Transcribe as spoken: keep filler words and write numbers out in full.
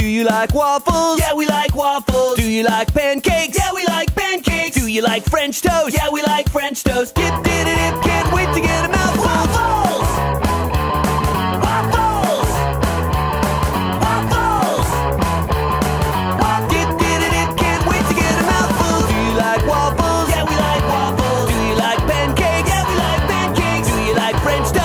Do you like waffles? Yeah, we like waffles. Do you like pancakes? Yeah, we like pancakes. Do you like French toast? Yeah, we like French toast. Dip, dip, dip, can't wait to get a mouthful. Waffles! Waffles! Waffles! Dip, dip, dip, can't wait to get a mouthful. Do you like waffles? Yeah, we like waffles. Do you like pancakes? Yeah, we like pancakes. Do you like French toast?